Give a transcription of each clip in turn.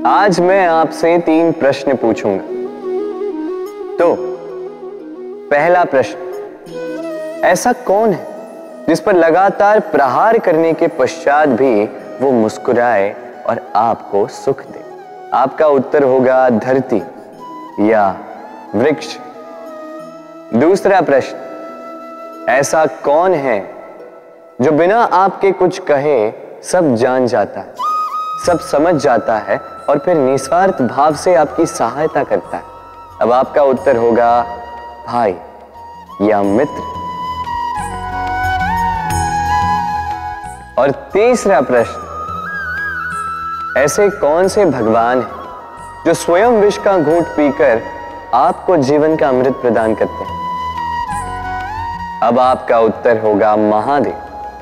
आज मैं आपसे 3 प्रश्न पूछूंगा। तो पहला प्रश्न, ऐसा कौन है जिस पर लगातार प्रहार करने के पश्चात भी वो मुस्कुराए और आपको सुख दे? आपका उत्तर होगा धरती या वृक्ष। दूसरा प्रश्न, ऐसा कौन है जो बिना आपके कुछ कहे सब जान जाता है, सब समझ जाता है और फिर निस्वार्थ भाव से आपकी सहायता करता है? अब आपका उत्तर होगा भाई या मित्र। और तीसरा प्रश्न, ऐसे कौन से भगवान हैं जो स्वयं विष का घूंट पीकर आपको जीवन का अमृत प्रदान करते हैं? अब आपका उत्तर होगा महादेव।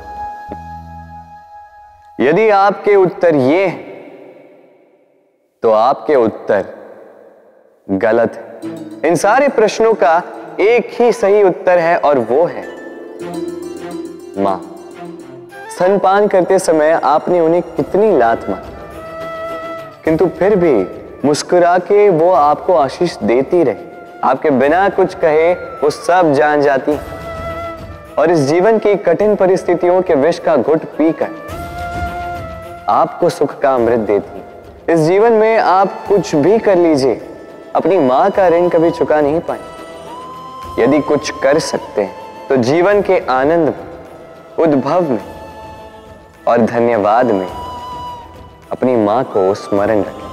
यदि आपके उत्तर ये हैं, तो आपके उत्तर गलत है। इन सारे प्रश्नों का एक ही सही उत्तर है और वो है मां। स्तनपान करते समय आपने उन्हें कितनी लात मारी, किंतु फिर भी मुस्कुरा के वो आपको आशीष देती रही। आपके बिना कुछ कहे वो सब जान जाती और इस जीवन की कठिन परिस्थितियों के विष का घुट पीकर आपको सुख का अमृत देती। इस जीवन में आप कुछ भी कर लीजिए, अपनी मां का ऋण कभी चुका नहीं पाए। यदि कुछ कर सकते हैं तो जीवन के आनंद में, उद्भव में और धन्यवाद में अपनी मां को स्मरण रखें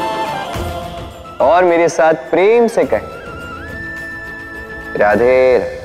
और मेरे साथ प्रेम से कहें, राधे राधे।